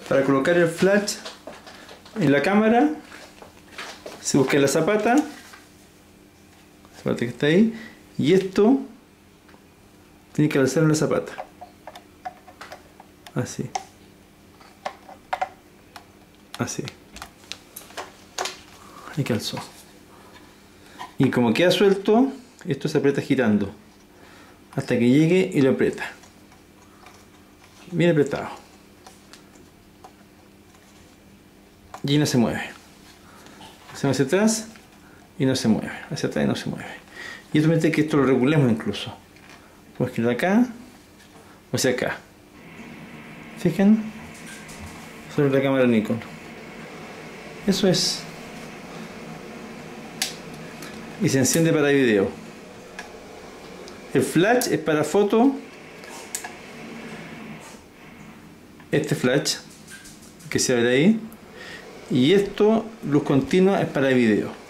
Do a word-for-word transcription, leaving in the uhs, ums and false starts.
Para colocar el flash en la cámara, se busca la zapata, zapata que está ahí, y esto tiene que alzar en la zapata, así, así, ahí calzó. Y como queda suelto, esto se aprieta girando hasta que llegue y lo aprieta, bien apretado, y no se mueve. Se va hacia atrás y no se mueve, hacia atrás y no se mueve. Y esto permite que esto lo regulemos incluso. Podemos girar acá o hacia acá. Fijen, sobre la cámara Nikon. Eso es. Y se enciende para video. El flash es para foto. Este flash que se abre ahí. Y esto, luz continua, es para video.